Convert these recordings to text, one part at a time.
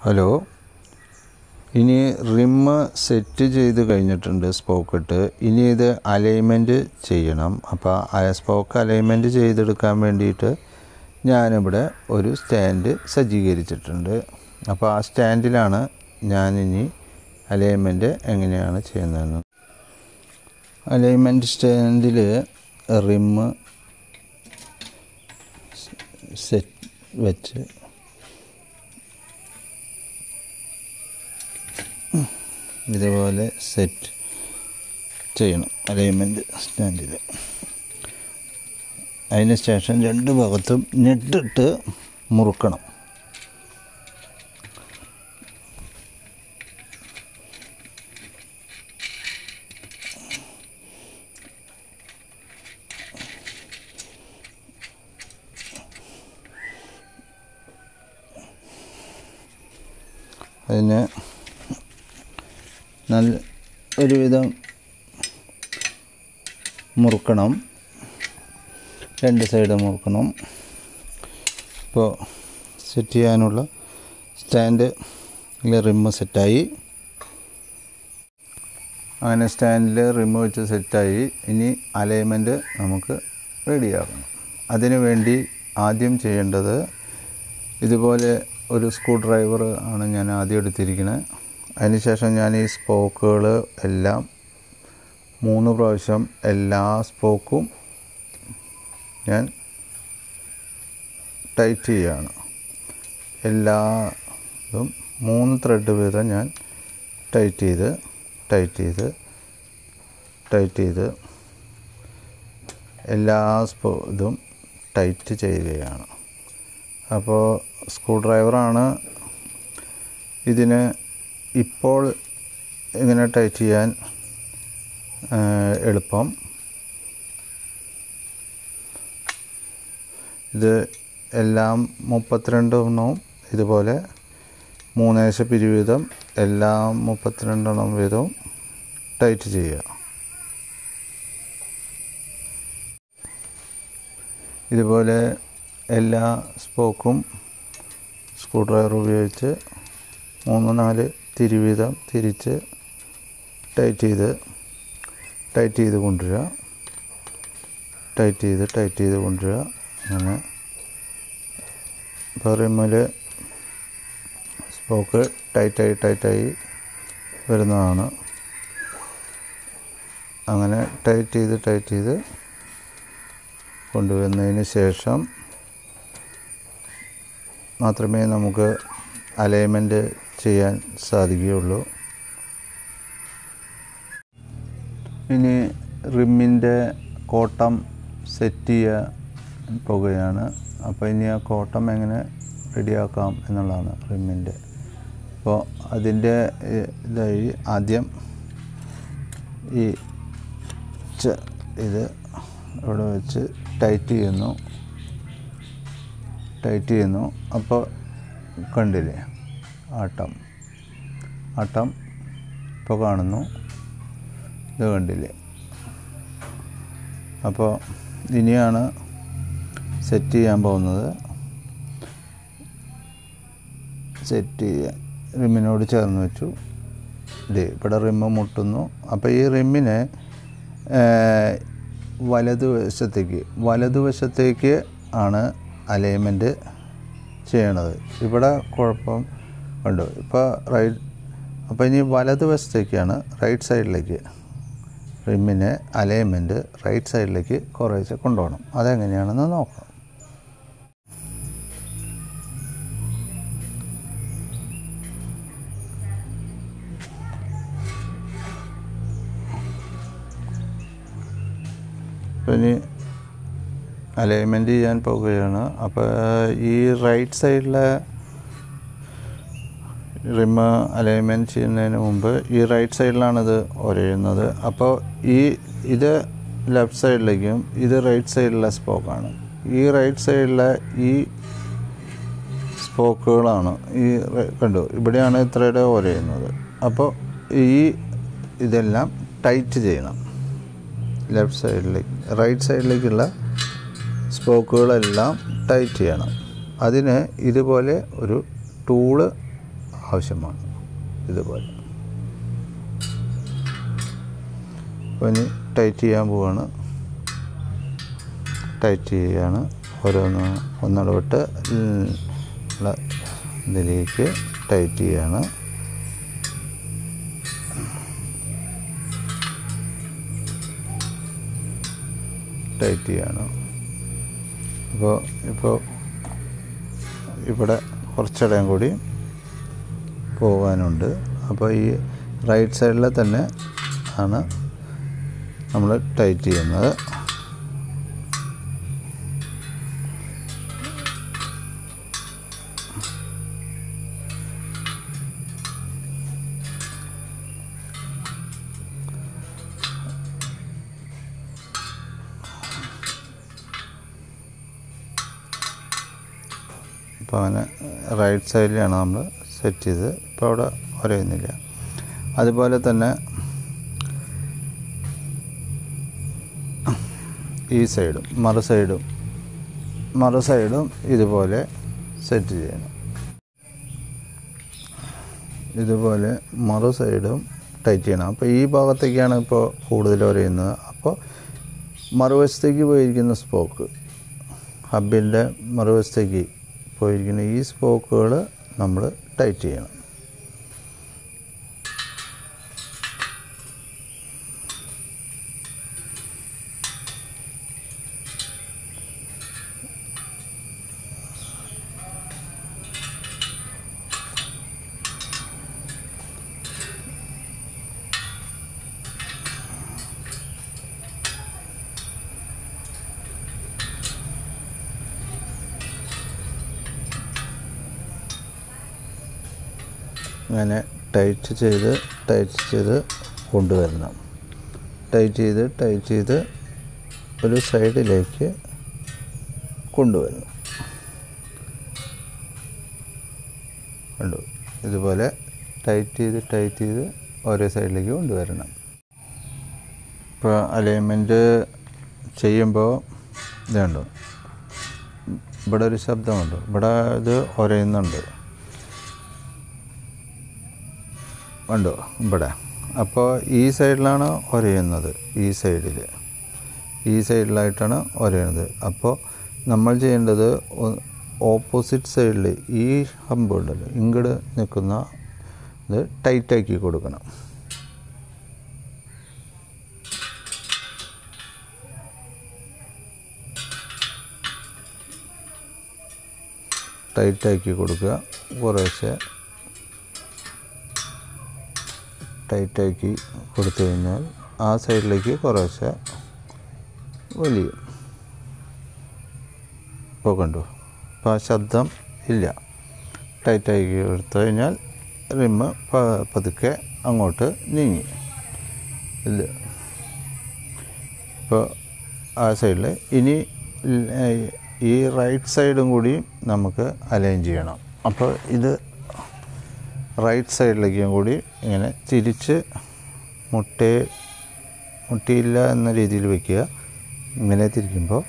Hello, ഇനി rim set ചെയ്ത് കഴിഞ്ഞിട്ടുണ്ട് സ്പോക്കിട്ട്. ഇനി ഇത് അലൈൻമെൻറ്റ് ചെയ്യണം. അപ്പോൾ ആ സ്പോക്ക് അലൈൻമെൻറ്റ് ചെയ്തെടുക്കാൻ വേണ്ടിയിട്ട് ഞാനിവിടെ ഒരു സ്റ്റാൻഡ് സജ്ജീകരിച്ചിട്ടുണ്ട്. അപ്പോൾ ആ സ്റ്റാൻഡിലാണ് ഞാനിനി അലൈൻമെൻറ്റ് എങ്ങനെയാണ് ചെയ്യുന്നതെന്ന്. അലൈൻമെൻറ്റ് സ്റ്റാൻഡിൽ റിമ്മ് സെറ്റ് വെച്ച് ഇതുപോലെ സെറ്റ് ചെയ്യണം അലൈൻമെൻറ്റ് സ്റ്റാൻഡിൽ. അതിന് ശേഷം രണ്ട് ഭാഗത്തും നെട്ടിട്ട് മുറുക്കണം. അതിന് നല്ല ഒരുവിധം മുറുക്കണം, രണ്ട് സൈഡ് മുറുക്കണം. ഇപ്പോൾ സെറ്റ് ചെയ്യാനുള്ള സ്റ്റാൻഡ് റിമ്മ് സെറ്റായി. അങ്ങനെ സ്റ്റാൻഡിൽ റിമ്മ് വെച്ച് സെറ്റായി. ഇനി അലൈൻമെൻറ്റ് നമുക്ക് റെഡിയാക്കണം. അതിനു വേണ്ടി ആദ്യം ചെയ്യേണ്ടത്, ഇതുപോലെ ഒരു സ്ക്രൂ ഡ്രൈവർ ആണ് ഞാൻ ആദ്യം എടുത്തിരിക്കുന്നത്. അതിനുശേഷം ഞാൻ ഈ സ്പോക്കുകൾ എല്ലാം 3 പ്രാവശ്യം എല്ലാ സ്പോക്കും ഞാൻ ടൈറ്റ് ചെയ്യുകയാണ്. എല്ലാതും 3 ത്രെഡ് വീതം ഞാൻ ടൈറ്റ് ചെയ്ത് എല്ലാ ഇതും ടൈറ്റ് ചെയ്യുകയാണ്. അപ്പോൾ സ്ക്രൂ ഡ്രൈവറാണ് ഇതിന് ഇപ്പോൾ ഇങ്ങനെ ടൈറ്റ് ചെയ്യാൻ എളുപ്പം. ഇത് എല്ലാം 32 എണ്ണവും ഇതുപോലെ 3 പിരി വീതം എല്ലാം 32 എണ്ണം വീതവും ടൈറ്റ് ചെയ്യുക. ഇതുപോലെ എല്ലാ സ്പോക്കും സ്ക്രൂ ഡ്രൈവർ ഉപയോഗിച്ച് 3-4 തിരി വീതം തിരിച്ച് ടൈറ്റ് ചെയ്ത് കൊണ്ടുവരിക. അങ്ങനെ ഇപ്പോൾ റിമ്മിൽ സ്പോക്ക് ടൈറ്റായി വരുന്നതാണ്. അങ്ങനെ ടൈറ്റ് ചെയ്ത് കൊണ്ടുവന്നതിന് ശേഷം മാത്രമേ നമുക്ക് അലൈൻമെൻറ്റ് ചെയ്യാൻ സാധിക്കുകയുള്ളൂ. ഇനി റിമ്മിൻ്റെ കോട്ടം സെറ്റ് ചെയ്യാൻ പോകുകയാണ്. അപ്പോൾ ഇനി ആ കോട്ടം എങ്ങനെ റെഡിയാക്കാം എന്നുള്ളതാണ് റിമ്മിൻ്റെ. അപ്പോൾ അതിൻ്റെ ഇതായി ആദ്യം ഇത് ഇവിടെ വെച്ച് ടൈറ്റ് ചെയ്യുന്നു. അപ്പോൾ കണ്ടില്ലേ ആട്ടം ഇപ്പോൾ കാണുന്നു, ഇത് കണ്ടില്ലേ. അപ്പോൾ ഇനിയാണ് സെറ്റ് ചെയ്യാൻ പോകുന്നത്. സെറ്റ് ചെയ്യാൻ റിമ്മിനോട് ചേർന്ന് വെച്ചു. ഇവിടെ റിമ്മ് മുട്ടുന്നു. അപ്പോൾ ഈ റിമ്മിനെ വലതുവശത്തേക്ക് ആണ് അലൈൻമെൻറ്റ് ചെയ്യണത്. ഇവിടെ കുഴപ്പം കണ്ടു. അപ്പോൾ ഇനി വലതുവശത്തേക്കാണ്, റൈറ്റ് സൈഡിലേക്ക് റിമ്മിനെ അലൈൻമെൻറ്റ് റൈറ്റ് സൈഡിലേക്ക് കുറേശ്ശെ കൊണ്ടുപോകണം. അതെങ്ങനെയാണെന്ന് നോക്കാം. അപ്പോൾ ഇനി അലൈൻമെൻറ്റ് ചെയ്യാൻ പോവുകയാണ്. അപ്പോൾ ഈ റൈറ്റ് സൈഡിലെ റിമ്മ് അലൈൻമെൻറ്റ് ചെയ്യുന്നതിന് മുമ്പ് ഈ റൈറ്റ് സൈഡിലാണിത് ഒരയുന്നത്. അപ്പോൾ ഇത് ലെഫ്റ്റ് സൈഡിലേക്കും ഇത് റൈറ്റ് സൈഡിലെ സ്പോക്കാണ്. ഈ റൈറ്റ് സൈഡിലെ ഈ സ്പോക്കുകളാണ് കണ്ടു, ഇവിടെയാണ് ഇത്രയുടെ ഒരയുന്നത്. അപ്പോൾ ഇതെല്ലാം ടൈറ്റ് ചെയ്യണം. റൈറ്റ് സൈഡിലേക്കുള്ള സ്പോക്കുകളെല്ലാം ടൈറ്റ് ചെയ്യണം. അതിന് ഇതുപോലെ ഒരു ടൂള് ആവശ്യമാണ്. ഇതുപോലെ. അപ്പോൾ ഇനി ടൈറ്റ് ചെയ്യാൻ പോവാണ്. ടൈറ്റ് ചെയ്യുകയാണ്. ഒന്നിടവിട്ട് ഇതിലേക്ക് ടൈറ്റ് ചെയ്യുകയാണ്. ടൈറ്റ് ചെയ്യാണ്. ഇപ്പോൾ ഇവിടെ കുറച്ചിടം കൂടി പോകാനുണ്ട്. അപ്പോൾ ഈ റൈറ്റ് സൈഡിൽ തന്നെ ആണ് നമ്മൾ ടൈറ്റ് ചെയ്യുന്നത്. അപ്പോൾ അങ്ങനെ റൈറ്റ് സൈഡിലാണ് നമ്മൾ സെറ്റ് ചെയ്ത്. ഇപ്പോൾ അവിടെ ഒരയുന്നില്ല. അതുപോലെ തന്നെ ഈ സൈഡും മറു സൈഡും ഇതുപോലെ സെറ്റ് ചെയ്യണം. ഇതുപോലെ മറു സൈഡും ടൈറ്റ് ചെയ്യണം. അപ്പോൾ ഈ ഭാഗത്തേക്കാണ് ഇപ്പോൾ കൂടുതൽ ഒരയുന്നത്. അപ്പോൾ മറുവശത്തേക്ക് പോയിരിക്കുന്ന സ്പോക്ക്, ഹബിൻ്റെ മറുവശത്തേക്ക് പോയിരിക്കുന്ന ഈ സ്പോക്കുകൾ നമ്മൾ ടൈറ്റ് ചെയ്യണം. അങ്ങനെ ടൈറ്റ് ചെയ്ത് കൊണ്ടുവരണം. ടൈറ്റ് ചെയ്ത് ഒരു സൈഡിലേക്ക് കൊണ്ടുവരണം. കണ്ടു? ഇതുപോലെ ടൈറ്റ് ചെയ്ത് ഓരോ സൈഡിലേക്ക് കൊണ്ടുവരണം. ഇപ്പോൾ അലൈൻമെൻറ്റ് ചെയ്യുമ്പോൾ ഇതുണ്ടോ, ഇവിടെ ഒരു ശബ്ദമുണ്ട്, ഇവിടെ ഇത് ഒരയുന്നുണ്ട്, ഉണ്ടോ ഇവിടെ. അപ്പോൾ ഈ സൈഡിലാണ് ഒരയുന്നത്, ഈ സൈഡിലായിട്ടാണ് ഒരയുന്നത്. അപ്പോൾ നമ്മൾ ചെയ്യേണ്ടത് ഓപ്പോസിറ്റ് സൈഡിൽ ഈ ഹമ്പ് ഉണ്ടല്ലോ, ഇങ്ങോട്ട് നിൽക്കുന്ന ഇത് ടൈറ്റാക്കി കൊടുക്കണം. ടൈറ്റാക്കി കൊടുക്കുക. കുറേശ്ശെ ടൈറ്റാക്കി കൊടുത്തു കഴിഞ്ഞാൽ ആ സൈഡിലേക്ക് കുറേശ്ശെ വലിയും. ഇപ്പോൾ കണ്ടു? അപ്പോൾ ആ ശബ്ദം ഇല്ല. ടൈറ്റാക്കി എടുത്തു കഴിഞ്ഞാൽ റിമ്മ് പതുക്കെ അങ്ങോട്ട് നീങ്ങി ഇല്ല. ഇപ്പോൾ ആ സൈഡിൽ ഇനി ഈ റൈറ്റ് സൈഡും കൂടി നമുക്ക് അലൈൻ ചെയ്യണം. അപ്പോൾ ഇത് റൈറ്റ് സൈഡിലേക്കും കൂടി ഇങ്ങനെ തിരിച്ച് മുട്ടിയില്ല എന്ന രീതിയിൽ വയ്ക്കുക. ഇങ്ങനെ തിരിക്കുമ്പോൾ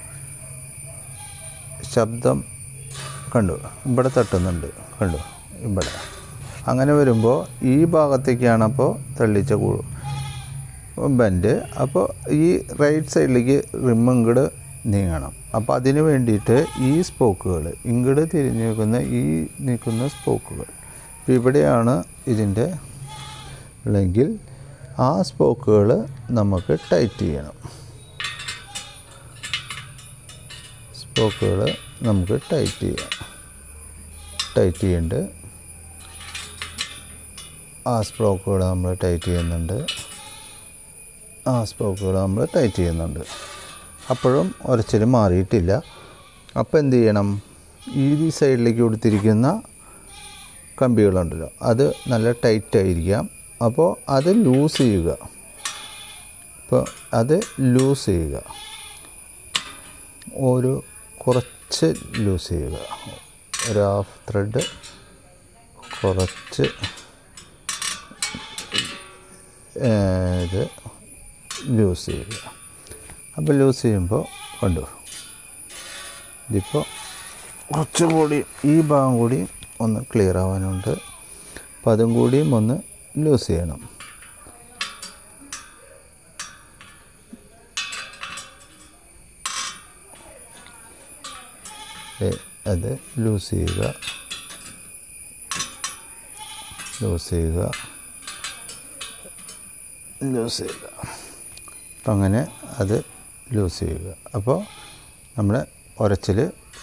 ശബ്ദം കണ്ടു, ഇവിടെ തട്ടുന്നുണ്ട്, കണ്ടു ഇവിടെ. അങ്ങനെ വരുമ്പോൾ ഈ ഭാഗത്തേക്കാണ് അപ്പോൾ തള്ളിച്ച ബെൻഡ്. അപ്പോൾ ഈ റൈറ്റ് സൈഡിലേക്ക് റിമ്മ് ഇങ്ങോട്ട് നീങ്ങണം. അപ്പോൾ അതിന് വേണ്ടിയിട്ട് ഈ സ്പോക്കുകൾ ഇങ്ങോട്ട് തിരിഞ്ഞ് നിൽക്കുന്ന സ്പോക്കുകൾ ഇവിടെയാണ് ഇതിൻ്റെ ഉള്ളെങ്കിൽ ആ സ്പോക്കുകൾ നമുക്ക് ടൈറ്റ് ചെയ്യണം. സ്പോക്കുകൾ നമുക്ക് ടൈറ്റ് ചെയ്യുന്നുണ്ട്. ആ സ്പോക്കുകൾ നമ്മൾ ടൈറ്റ് ചെയ്യുന്നുണ്ട്. അപ്പോഴും ഒരച്ചിൽ മാറിയിട്ടില്ല. അപ്പോൾ എന്ത് ചെയ്യണം? ഈ സൈഡിലേക്ക് കൊടുത്തിരിക്കുന്ന കമ്പികളുണ്ടല്ലോ, അത് നല്ല ടൈറ്റായിരിക്കാം. അപ്പോൾ അത് ലൂസ് ചെയ്യുക. കുറച്ച് ലൂസ് ചെയ്യുക. ഒരു ഹാഫ് ത്രെഡ് കുറച്ച് ഇത് ലൂസ് ചെയ്യുക. അപ്പോൾ ലൂസ് ചെയ്യുമ്പോൾ കണ്ടു, ഇതിപ്പോൾ കുറച്ചും കൂടി ഈ ഭാഗം കൂടി ഒന്ന് ക്ലിയർ ആവാനുണ്ട്. അപ്പോൾ അതും കൂടിയും ഒന്ന് ലൂസ് ചെയ്യണം. അത് ലൂസ് ചെയ്യുക. അപ്പം അങ്ങനെ അത് ലൂസ് ചെയ്യുക. അപ്പോൾ നമ്മുടെ ഉരച്ചിൽ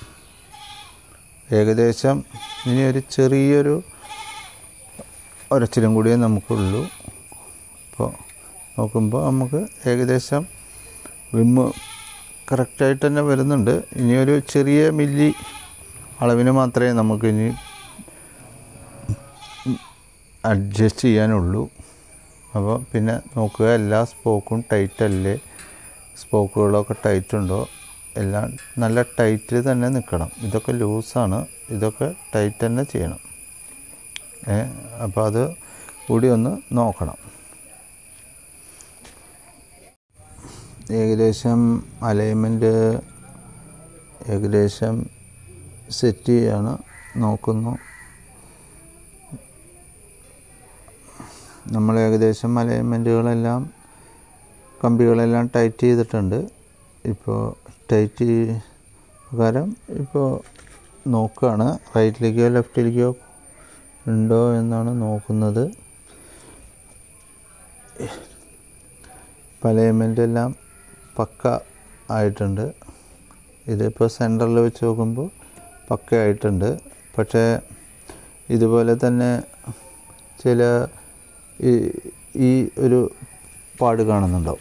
ഏകദേശം ഇനി ഒരു ചെറിയൊരു ഉരച്ചിലും കൂടിയേ നമുക്കുള്ളൂ. അപ്പോൾ നോക്കുമ്പോൾ നമുക്ക് ഏകദേശം വിമ്മ് കറക്റ്റായിട്ട് തന്നെ വരുന്നുണ്ട്. ഇനിയൊരു ചെറിയ മില്ലി അളവിന് മാത്രമേ നമുക്കിനി അഡ്ജസ്റ്റ് ചെയ്യാനുള്ളൂ. അപ്പോൾ പിന്നെ നോക്കുക, എല്ലാ സ്പോക്കും ടൈറ്റല്ലേ, സ്പോക്കുകളൊക്കെ ടൈറ്റുണ്ടോ, എല്ലാം നല്ല ടൈറ്റിൽ തന്നെ നിൽക്കണം. ഇതൊക്കെ ലൂസാണ്, ഇതൊക്കെ ടൈറ്റ് തന്നെ ചെയ്യണം. അപ്പോൾ അത് കൂടി ഒന്ന് നോക്കണം. ഏകദേശം അലൈൻമെൻറ്റ് ഏകദേശം സെറ്റ് ചെയ്യാണ് നോക്കുന്നു. നമ്മൾ ഏകദേശം അലൈൻമെൻറ്റുകളെല്ലാം കമ്പികളെല്ലാം ടൈറ്റ് ചെയ്തിട്ടുണ്ട്. ഇപ്പോൾ ടൈറ്റ് പ്രകാരം ഇപ്പോൾ നോക്കുകയാണ്, റൈറ്റിലേക്കോ ലെഫ്റ്റിലേക്കോ ഉണ്ടോ എന്നാണ് നോക്കുന്നത്. അലൈൻമെൻ്റ് എല്ലാം പക്ക ആയിട്ടുണ്ട്. ഇതിപ്പോൾ സെൻറ്ററിൽ വെച്ച് നോക്കുമ്പോൾ പക്ക ആയിട്ടുണ്ട്. പക്ഷേ ഇതുപോലെ തന്നെ ചില ഈ ഒരു പാട് കാണുന്നുണ്ടാവും.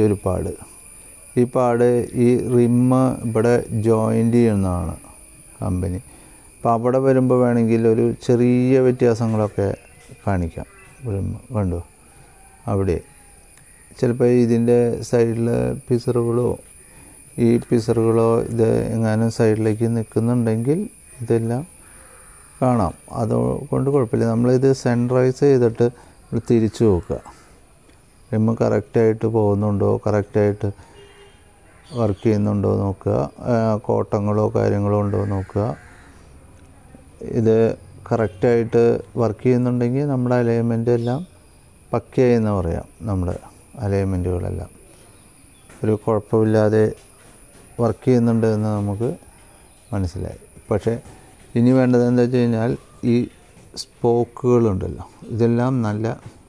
ഈ പാട് ഈ റിമ്മ് ഇവിടെ ജോയിൻ്റ് ചെയ്യുന്നതാണ് കമ്പനി. അപ്പോൾ അവിടെ വരുമ്പോൾ വേണമെങ്കിൽ ഒരു ചെറിയ വ്യത്യാസങ്ങളൊക്കെ കാണിക്കാം. റിമ്മ് കണ്ടു, അവിടെ ചിലപ്പോൾ ഇതിൻ്റെ സൈഡിൽ പിസറുകളോ ഇത് എങ്ങാനും സൈഡിലേക്ക് നിൽക്കുന്നുണ്ടെങ്കിൽ ഇതെല്ലാം കാണാം. അതുകൊണ്ട് കുഴപ്പമില്ല. നമ്മളിത് സെൻട്രൈസ് ചെയ്തിട്ട് തിരിച്ചു നോക്കുക, റിമ്മ് കറക്റ്റായിട്ട് പോകുന്നുണ്ടോ, കറക്റ്റായിട്ട് വർക്ക് ചെയ്യുന്നുണ്ടോ നോക്കുക, കോട്ടങ്ങളോ കാര്യങ്ങളോ ഉണ്ടോ നോക്കുക. ഇത് കറക്റ്റായിട്ട് വർക്ക് ചെയ്യുന്നുണ്ടെങ്കിൽ നമ്മുടെ അലൈൻമെൻ്റ് എല്ലാം പക്കയായി എന്ന് പറയാം. നമ്മുടെ അലൈൻമെൻറ്റുകളെല്ലാം ഒരു കുഴപ്പമില്ലാതെ വർക്ക് ചെയ്യുന്നുണ്ട് എന്ന് നമുക്ക് മനസ്സിലായി. പക്ഷേ ഇനി വേണ്ടത് എന്താ വെച്ച് കഴിഞ്ഞാൽ ഈ സ്പോക്കുകളുണ്ടല്ലോ, ഇതെല്ലാം നല്ല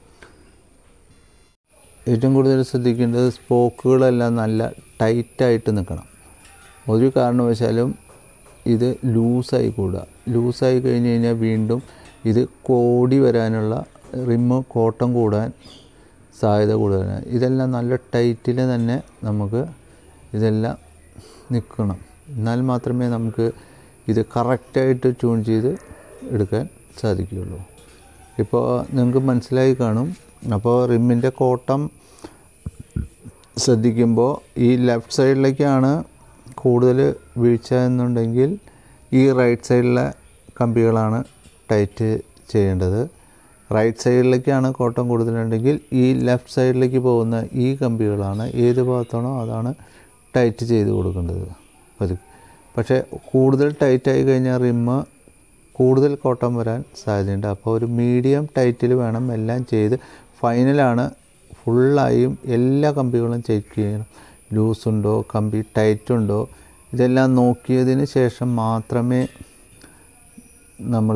ഏറ്റവും കൂടുതൽ ശ്രദ്ധിക്കേണ്ടത് സ്പോക്കുകളെല്ലാം നല്ല ടൈറ്റായിട്ട് നിൽക്കണം. ഒരു കാരണവശാലും ഇത് ലൂസായി കഴിഞ്ഞ് കഴിഞ്ഞാൽ വീണ്ടും ഇത് കോടി വരാനുള്ള റിമ്മ് കോട്ടം കൂടാൻ സാധ്യത കൂടുതലാണ്. ഇതെല്ലാം നല്ല ടൈറ്റിൽ തന്നെ നമുക്ക് ഇതെല്ലാം നിൽക്കണം. എന്നാൽ മാത്രമേ നമുക്ക് ഇത് കറക്റ്റായിട്ട് ട്യൂൺ ചെയ്ത് എടുക്കാൻ സാധിക്കുകയുള്ളൂ. ഇപ്പോൾ നിങ്ങൾക്ക് മനസ്സിലായി കാണും. അപ്പോൾ റിമ്മിൻ്റെ കോട്ടം ശ്രദ്ധിക്കുമ്പോൾ ഈ ലെഫ്റ്റ് സൈഡിലേക്കാണ് കൂടുതൽ വീഴ്ച എന്നുണ്ടെങ്കിൽ ഈ റൈറ്റ് സൈഡിലെ കമ്പികളാണ് ടൈറ്റ് ചെയ്യേണ്ടത്. റൈറ്റ് സൈഡിലേക്കാണ് കോട്ടം കൂടുതലുണ്ടെങ്കിൽ ഈ ലെഫ്റ്റ് സൈഡിലേക്ക് പോകുന്ന ഈ കമ്പികളാണ് ഏത് ഭാഗത്താണോ അതാണ് ടൈറ്റ് ചെയ്ത് കൊടുക്കേണ്ടത്. പക്ഷേ കൂടുതൽ ടൈറ്റായി കഴിഞ്ഞാൽ റിമ്മ് കൂടുതൽ കോട്ടം വരാൻ സാധ്യതയുണ്ട്. അപ്പോൾ ഒരു മീഡിയം ടൈറ്റിൽ വേണം എല്ലാം ചെയ്ത് ഫൈനലാണ് ഫുള്ളായും എല്ലാ കമ്പികളും ചെക്ക് ചെയ്യണം. ലൂസുണ്ടോ, കമ്പി ടൈറ്റുണ്ടോ, ഇതെല്ലാം നോക്കിയതിന് ശേഷം മാത്രമേ നമ്മൾ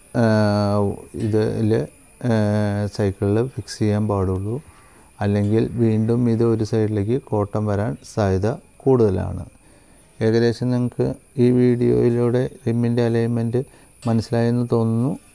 ഇതിൽ സൈക്കിളിൽ ഫിക്സ് ചെയ്യാൻ പാടുള്ളൂ. അല്ലെങ്കിൽ വീണ്ടും ഇത് ഒരു സൈഡിലേക്ക് കോട്ടം വരാൻ സാധ്യത കൂടുതലാണ്. ഏകദേശം നിങ്ങൾക്ക് ഈ വീഡിയോയിലൂടെ റിമ്മിൻ്റെ അലൈൻമെൻറ്റ് മനസ്സിലായെന്ന് തോന്നുന്നു.